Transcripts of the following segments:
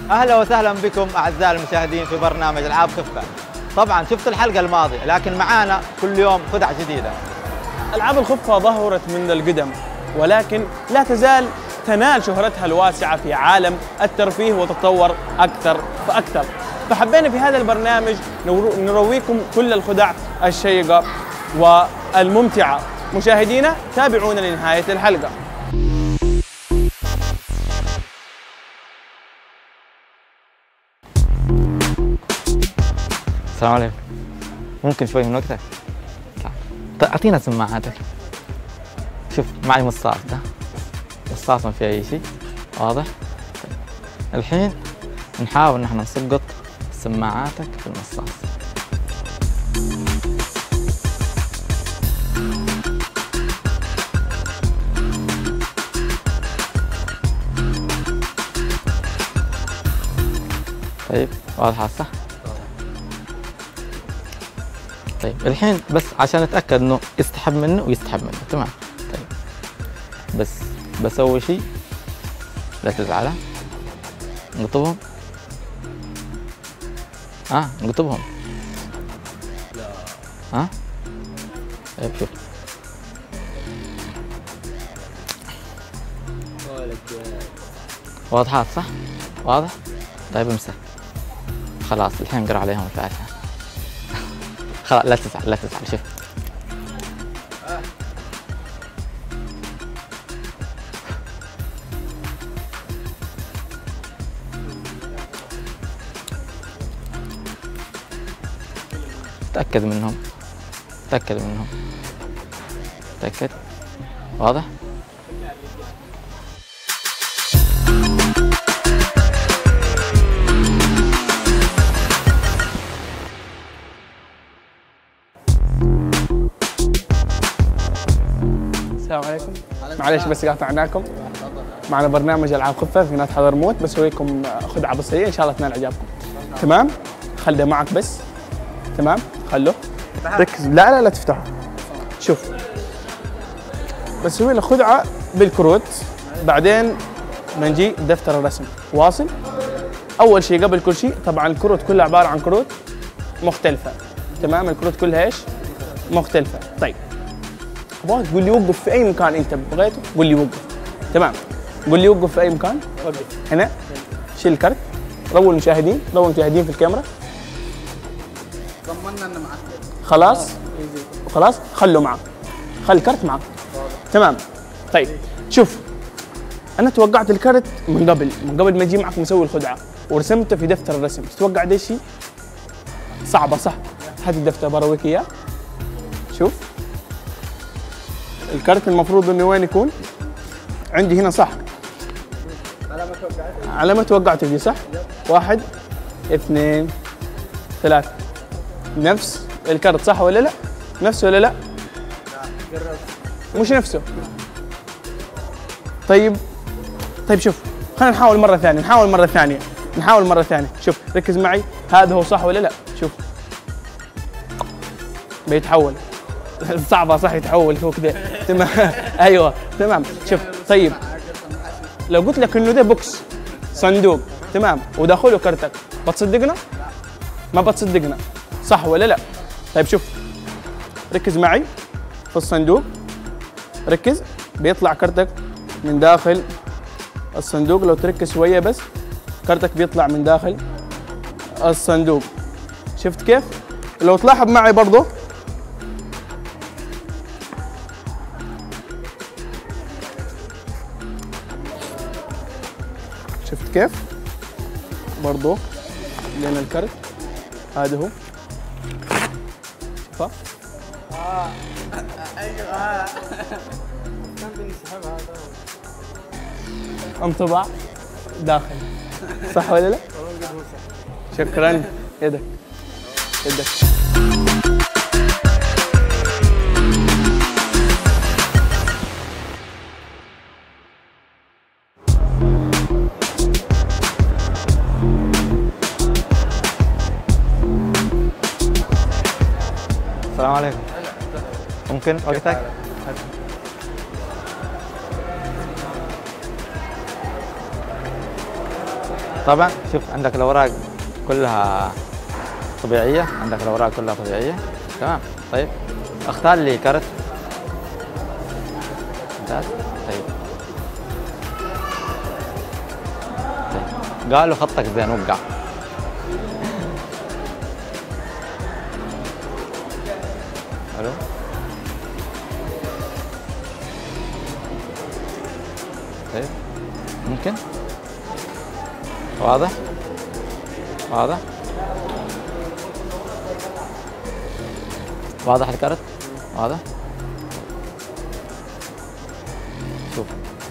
أهلا وسهلا بكم أعزائي المشاهدين في برنامج ألعاب خفة. طبعا شفت الحلقة الماضية، لكن معانا كل يوم خدع جديدة. ألعاب الخفة ظهرت من القدم، ولكن لا تزال تنال شهرتها الواسعة في عالم الترفيه وتتطور أكثر فأكثر. فحبينا في هذا البرنامج نرويكم كل الخدع الشيقة والممتعة. مشاهدينا تابعونا لنهاية الحلقة. السلام عليكم. ممكن شوي من وقتك؟ طيب أعطينا سماعاتك. شوف معي مصاص، ده مصاص ما في أي شيء، واضح؟ طيب. الحين نحاول نحن نسقط سماعاتك في المصاص. طيب واضحة صح؟ طيب الحين بس عشان اتاكد انه يستحب منه ويستحب منه، تمام. طيب بس بسوي شيء، لا تزعل. نقطبهم. نقطبهم. طيب شوف. واضحات صح؟ واضح؟ طيب امسح. خلاص الحين نقرا عليهم الفاتحة. خلاص لا تزعل لا تزعل. شوف تأكد منهم، تأكد منهم، تأكد. واضح؟ السلام عليكم. معلش بس قاطعناكم. معنا برنامج العاب خفه في نادي حضرموت، بسويكم خدعه بسيطه ان شاء الله تنال اعجابكم. تمام؟ خليه معك بس. تمام؟ خلوه. ركز. لا تفتحه. شوف. بسوي له خدعه بالكروت، بعدين بنجي دفتر الرسم. واصل؟ اول شيء قبل كل شيء طبعا الكروت كلها عباره عن كروت مختلفه. تمام؟ الكروت كلها ايش؟ مختلفه. طيب ابغاك تقول لي وقف في اي مكان انت بغيته، قول لي وقف. تمام؟ قول لي وقف في اي مكان. وقف هنا. شيل الكرت. رو المشاهدين في الكاميرا. طمنا انه معك. خلاص خلوا معك. خلي الكرت معك. تمام. طيب شوف، انا توقعت الكرت من قبل ما يجي معك مسوي الخدعه، ورسمته في دفتر الرسم. تتوقع ده شيء صعبه صح؟ هات الدفتر برويك اياه. شوف الكرت المفروض انه وين يكون؟ عندي هنا صح؟ على ما توقعت دي صح؟ 1 2 3. نفس الكرت صح ولا لا؟ نفسه ولا لا؟ مش نفسه. طيب شوف، خلينا نحاول مرة ثانية. شوف ركز معي، هذا هو صح ولا لا؟ شوف بيتحول. صعبة صح، يتحول هو كده. تمام. ايوه تمام. شوف طيب لو قلت لك انه ده بوكس، صندوق، تمام، وداخله كرتك، بتصدقنا؟ ما بتصدقنا صح ولا لا؟ طيب شوف ركز معي في الصندوق. ركز، بيطلع كرتك من داخل الصندوق. لو تركز شوية بس، كرتك بيطلع من داخل الصندوق. شفت كيف؟ لو تلاحظ معي برضو، شفت كيف؟ برضو لنا الكرت هذا هو. شوفها؟ ايوه كان بنسحبها هذا. انطباع داخل صح ولا لا؟ شكرا. يدك. السلام عليكم. ممكن وقتك؟ طبعا شوف عندك الاوراق كلها طبيعيه، عندك الاوراق كلها طبيعيه. تمام. طيب اختار لي كرت. ممتاز. طيب قالوا خطك زين وقع. الو طيب ممكن واضح واضح واضح الكرت واضح. شوف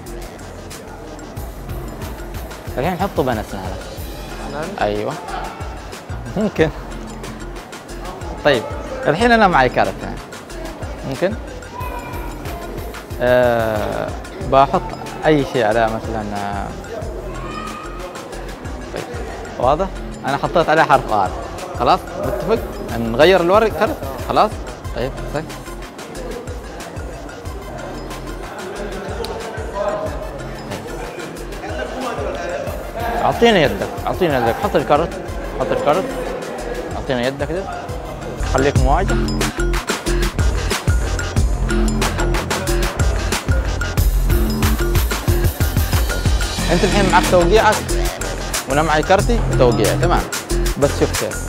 الحين نحطه بين اسنانك. ايوه ممكن. طيب الحين انا معي كرت يعني. ممكن بحط اي شيء على مثلا طيب واضح. انا حطيت عليه حرف ار. خلاص نتفق نغير الورق كرت. خلاص طيب سك. اعطينا يدك، اعطينا يدك، حط الكرت، حط الكرت، اعطينا يدك كده، خليك مواجه. انت الحين معك توقيعك وانا معي كرتي وتوقيعي. تمام. بس شوف كيف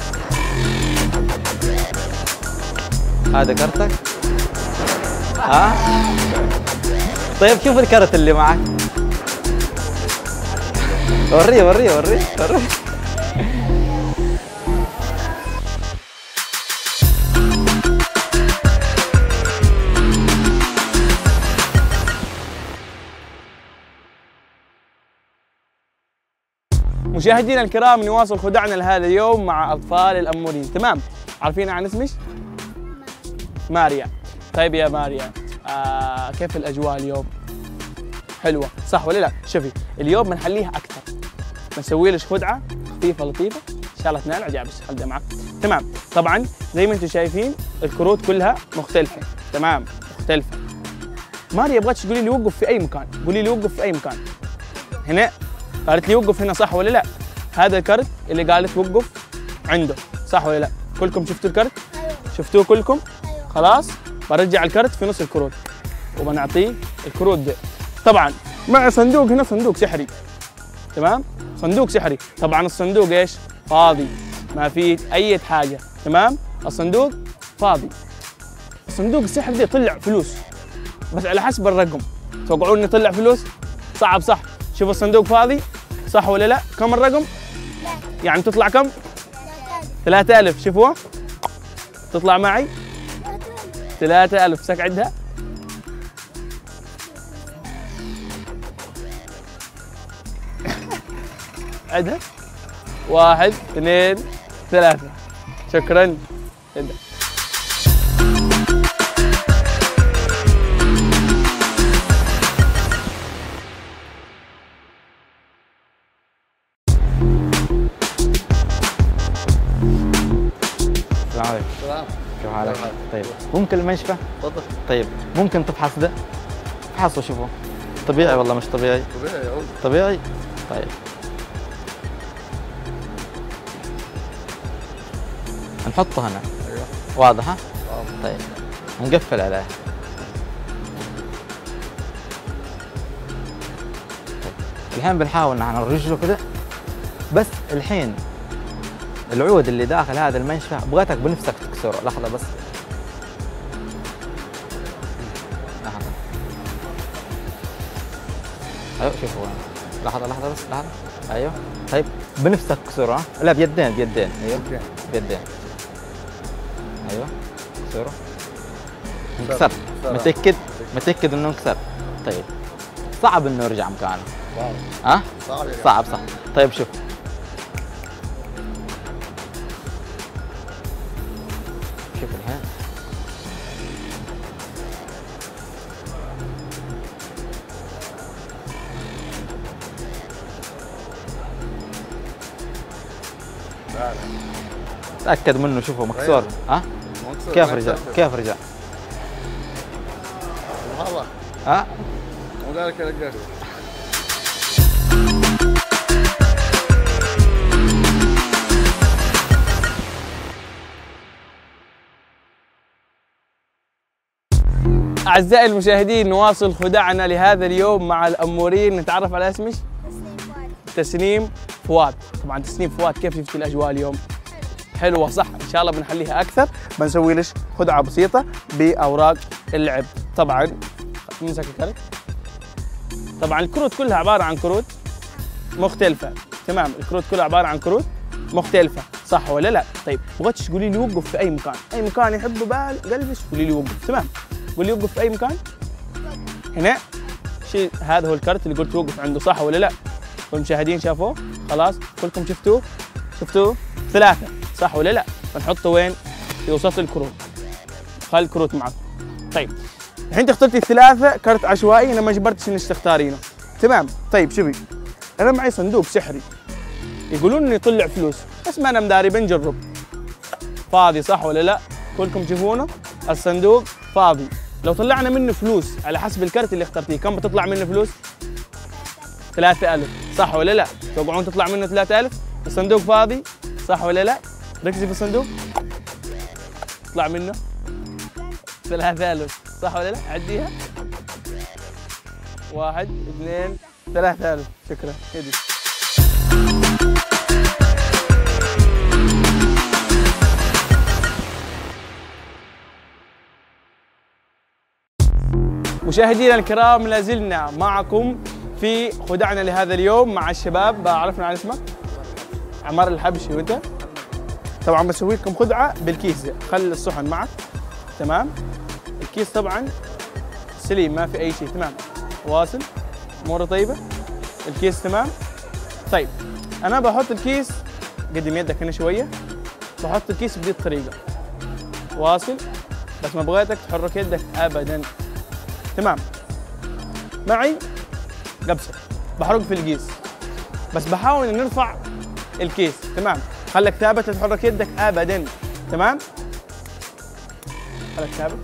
هذا كرتك. ها طيب شوف الكرت اللي معك. وريه وريه وريه وريه. مشاهدينا الكرام، نواصل خدعنا لهذا اليوم مع اطفال الامورين. تمام. عارفين عن اسمش؟ ماريا. طيب يا ماريا، كيف الاجواء اليوم؟ حلوه صح ولا لا؟ شوفي اليوم بنحليها اكثر، بنسوي لك خدعه خفيفه لطيفه ان شاء الله تنال اعجابك. ابدا معك. تمام. طبعا زي ما انتم شايفين الكروت كلها مختلفه. تمام مختلفه. ماريا ابغاك تقولي لي وقف في اي مكان، قولي لي وقف في اي مكان. هنا قالت لي وقف هنا صح ولا لا؟ هذا الكرت اللي قالت وقف عنده صح ولا لا؟ كلكم شفتوا الكرت؟ ايوه. شفتوه كلكم؟ ايوه. خلاص برجع الكرت في نص الكروت وبنعطيه الكروت ده. طبعا مع صندوق هنا، صندوق سحري. تمام؟ صندوق سحري. طبعا الصندوق ايش؟ فاضي، ما فيه اي حاجه. تمام؟ الصندوق فاضي. الصندوق السحري ده يطلع فلوس بس على حسب الرقم. توقعون يطلع فلوس؟ صعب صح؟ شوف الصندوق فاضي صح ولا لا؟ كم الرقم؟ لا. يعني تطلع كم؟ 3000. شوفوها تطلع معي 3000. سك عدها. عدها 1 2 3. شكرا. عدها. السلام عليكم. كيف حالك؟ طيب ممكن المنشفة؟ تفضل. طيب ممكن تفحص ده؟ افحصه شوفوا طبيعي والله مش طبيعي؟ طبيعي يا ولد. طبيعي؟ طيب نحطه هنا. ايوه. واضحة؟ طيب نقفل عليه. طيب. الحين بنحاول نحن نرجله كده، بس الحين العود اللي داخل هذا المنشفة ابغاتك بنفسك تكسره. لحظة بس. لحظة. ايوه شوفوا لحظة لحظة بس لحظة. ايوه طيب بنفسك تكسره. ها؟ لا بيدين بيدين. ايوه بيدين. ايوه كسره. انكسر. متأكد؟ متأكد انه انكسر. طيب صعب انه يرجع مكانه. ها؟ صعب صح. طيب شوف شوف الحين تأكد منه. شوفه مكسور. ها؟ كيف رجع؟ كيف رجع؟ والله ها؟ وذلك اعزائي المشاهدين نواصل خدعنا لهذا اليوم مع الامورين. نتعرف على اسمك؟ تسنيم فؤاد. طبعا تسنيم فؤاد، كيف شفتي الاجواء اليوم؟ حلوه صح؟ ان شاء الله بنحليها اكثر. بنسوي لك خدعه بسيطه باوراق اللعب. طبعا نمسك الكرت. طبعا الكروت كلها عباره عن كروت مختلفه، تمام؟ الكروت كلها عباره عن كروت مختلفه، صح ولا لا؟ طيب بغيتش تقولي لي وقف في اي مكان، اي مكان يحبه قلبك قولي لي وقف، تمام؟ قولي وقف في اي مكان. هنا شيء، هذا هو الكرت اللي قلت وقف عنده، صح ولا لا؟ والمشاهدين شافوه؟ خلاص كلكم شفتوه؟ شفتوه؟ 3 صح ولا لا؟ بنحطه وين؟ في وسط الكروت. خلي الكروت معك. طيب الحين انت اخترتي 3 كرت عشوائي، انا ما جبرتش انك تختارينه، تمام؟ طيب شوفي، انا معي صندوق سحري يقولون انه يطلع فلوس، بس ما انا مداري، بنجرب. فاضي صح ولا لا؟ كلكم تشوفونه؟ الصندوق فاضي. لو طلعنا منه فلوس على حسب الكرت اللي اخترتيه، كم بتطلع منه فلوس؟ 3000 صح ولا لا؟ توقعون تطلع منه 3000؟ الصندوق فاضي صح ولا لا؟ ركزي في الصندوق. يطلع منه 3000 صح ولا لا؟ عديها. 1 2 3000. شكرا. هدي. مشاهدينا الكرام، لازلنا معكم في خدعنا لهذا اليوم مع الشباب. عرفنا عن اسمك؟ عمار الحبشي. وانت؟ طبعا بسوي لكم خدعه بالكيس ده. خلي الصحن معك، تمام؟ الكيس طبعا سليم ما في اي شيء، تمام؟ واصل؟ اموره طيبه؟ الكيس تمام؟ طيب انا بحط الكيس، قدم يدك هنا شويه، بحط الكيس بدي الطريقه، واصل؟ بس ما بغيتك تحرك يدك ابدا، تمام؟ معي قبسه بحرق في الكيس، بس بحاول ان نرفع الكيس، تمام؟ خليك ثابت، لا تحرك يدك ابدا، تمام؟ خليك ثابت.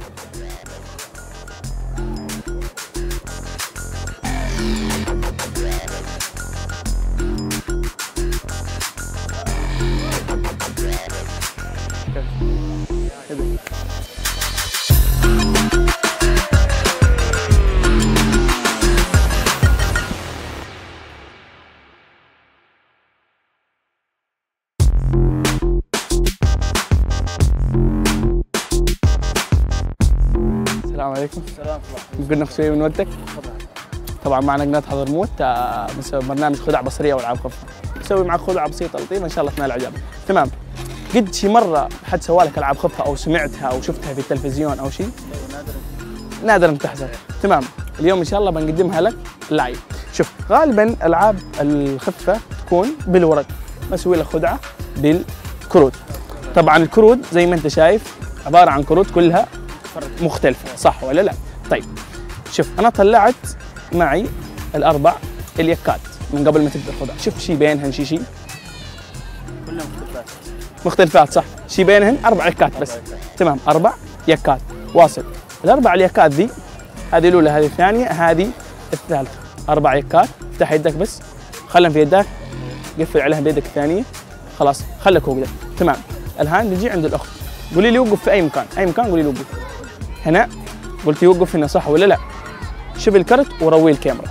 السلام عليكم. السلام. ممكن ناخذ شوي من وقتك؟ طبعا معنا قناة حضرموت، بنسوي برنامج خدع بصرية والعاب خفة. بسوي معك خدعة بسيطة لطيفة ان شاء الله تنال اعجابك، تمام؟ قد شي مرة حد سوى لك العاب خفة او سمعتها او شفتها في التلفزيون او شيء؟ نادرا تحصل، تمام؟ اليوم ان شاء الله بنقدمها لك لايف. شوف، غالبا العاب الخفة تكون بالورق، بسوي لك خدعة بالكروت. طبعا الكروت زي ما انت شايف عبارة عن كروت كلها مختلفة، صح ولا لا؟ طيب شوف، أنا طلعت معي ال4 اليكات من قبل ما تبدأ الخدعة. شوف شي بينهن شي كلها مختلفات، صح؟ شي بينهن 4 يكات بس، تمام؟ 4 يكات، واصل؟ ال4 اليكات ذي، هذه الأولى، هذه الثانية، هذه الثالثة. 4 يكات. افتح يدك بس، خلهم في يدك، قفل عليها بيدك الثانية، خلاص خلك هو كذا، تمام؟ الآن نجي عند الأخت، قولي لي وقف في أي مكان، أي مكان قولي لي وقف. هنا قلتي وقف هنا، صح ولا لا؟ شوفي الكرت وروي الكاميرا.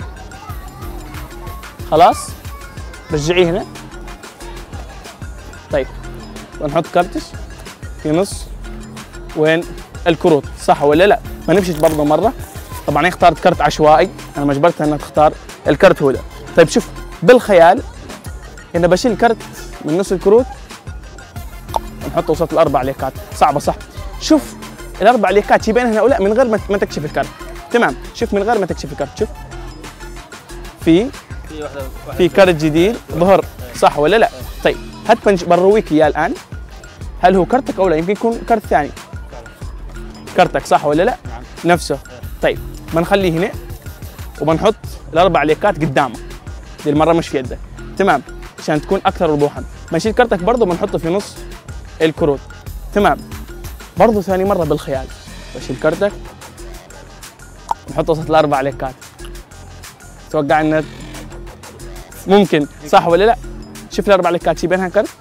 خلاص؟ رجعيه هنا. طيب ونحط كرتش في نص وين الكروت، صح ولا لا؟ ما نمشي برضه مرة. طبعا اختارت كرت عشوائي، أنا ما جبرتها إنها تختار الكرت هو ده. طيب شوف، بالخيال إن بشيل كرت من نص الكروت ونحطه وسط ال4 ليكات، صعبة صح؟ شوف ال4 ليكات شي بينهن او لا من غير ما تكشف الكرت، تمام؟ شوف من غير ما تكشف الكرت، شوف في كرت جديد ظهر، صح ولا لا؟ طيب هات برويك اياه الان، هل هو كرتك او لا؟ يمكن يكون كرت ثاني. كرتك صح ولا لا؟ نفسه. طيب بنخليه هنا وبنحط ال4 ليكات قدامه، دي المره مش في يدك، تمام؟ عشان تكون اكثر وضوحا. بنشيل كرتك برضه بنحطه في نص الكروت، تمام؟ برضه ثاني مره بالخيال، بشيل كرتك نحطه وسط ال4 ليكات. تتوقع انه ممكن، صح ولا لا؟ شوف ال4 ليكات شي بينها كرت،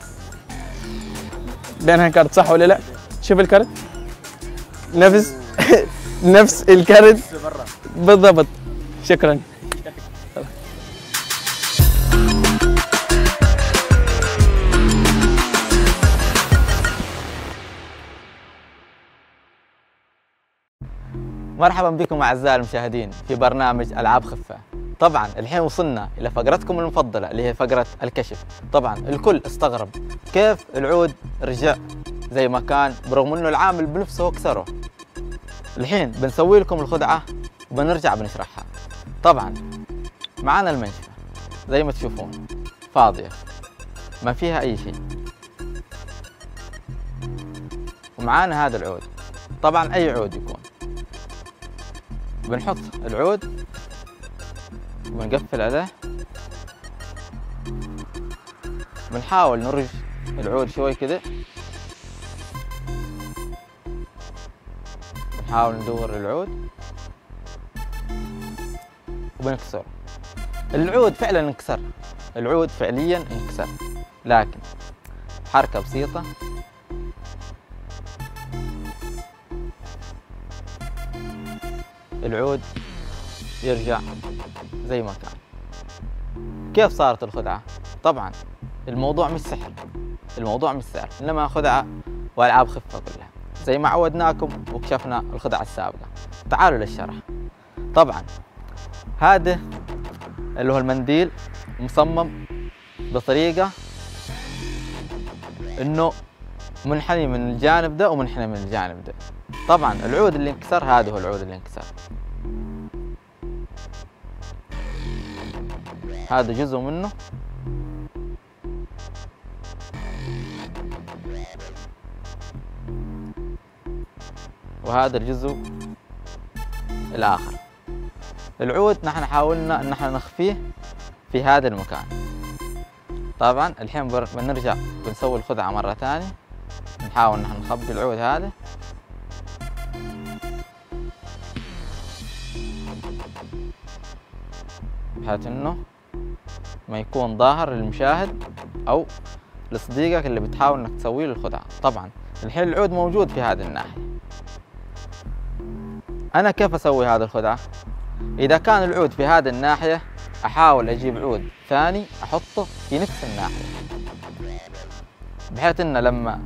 بينها كرت، صح ولا لا؟ شوف الكرت نفس نفس الكرت بالضبط. شكرا. مرحبا بكم أعزائي المشاهدين في برنامج ألعاب خفة. طبعا الحين وصلنا إلى فقرتكم المفضلة اللي هي فقرة الكشف. طبعا الكل استغرب كيف العود رجع زي ما كان برغم إنه العامل بنفسه كسره. الحين بنسوي لكم الخدعة وبنرجع بنشرحها. طبعا معانا المنشفة زي ما تشوفون فاضية ما فيها أي شيء، ومعانا هذا العود. طبعا أي عود يكون، بنحط العود وبنقفل عليه، بنحاول نرج العود شوي كذا، بنحاول ندور العود وبنكسره. العود فعلا انكسر، العود فعليا انكسر، لكن حركة بسيطة العود يرجع زي ما كان. كيف صارت الخدعة؟ طبعا الموضوع مش سحر، الموضوع مش سحر، إنما خدعة وألعاب خفة كلها زي ما عودناكم وكشفنا الخدعة السابقة. تعالوا للشرح. طبعا هذا اللي هو المنديل مصمم بطريقة إنه منحني من الجانب ده ومنحني من الجانب ده. طبعا العود اللي انكسر هذا هو العود اللي انكسر، هذا جزء منه وهذا الجزء الآخر. العود نحن حاولنا ان نحن نخفيه في هذا المكان. طبعا الحين بنرجع بنسوي الخدعة مرة ثانية، نحاول نحن نخبي العود هذا بحيث انه ما يكون ظاهر للمشاهد او لصديقك اللي بتحاول انك تسوي له الخدعة. طبعا الحين العود موجود في هذه الناحية. انا كيف اسوي هذه الخدعة؟ اذا كان العود في هذه الناحية احاول اجيب عود ثاني احطه في نفس الناحية، بحيث ان لما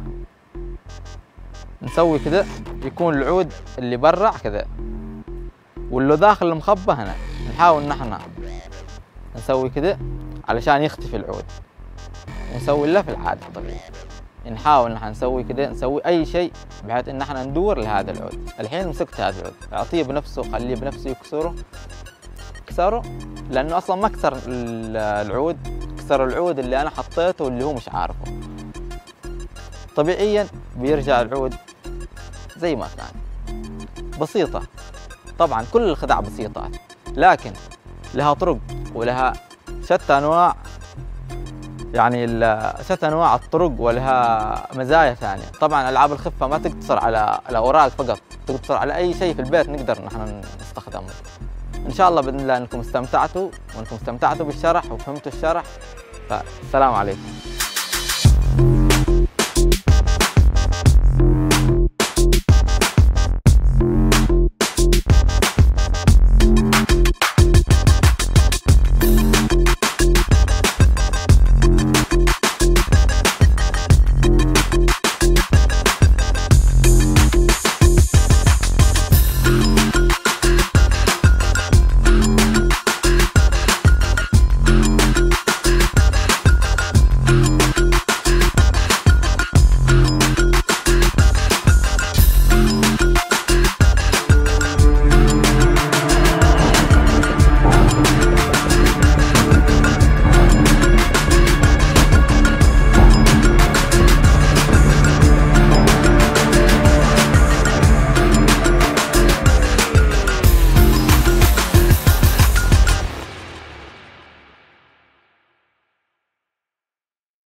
نسوي كذا يكون العود اللي برا كذا واللي داخل المخبى هنا. نحاول نحن نسوي كذا علشان يختفي العود، ونسوي له في العادة الطبيعي. نحاول نحن نسوي كذا، نسوي اي شيء بحيث ان احنا ندور لهذا العود. الحين مسكت هذا العود، اعطيه بنفسه، خليه بنفسه يكسره، كسره لانه اصلا ما كسر العود، كسر العود اللي انا حطيته واللي هو مش عارفه. طبيعيا بيرجع العود زي ما كان. بسيطة طبعا، كل الخدع بسيطة، لكن لها طرق ولها شتى انواع، يعني شتى انواع الطرق ولها مزايا ثانيه. طبعا العاب الخفه ما تقتصر على الاوراق فقط، تقتصر على اي شيء في البيت نقدر نحن نستخدمه. ان شاء الله باذن الله انكم استمتعتوا بالشرح وفهمتوا الشرح. فالسلام عليكم.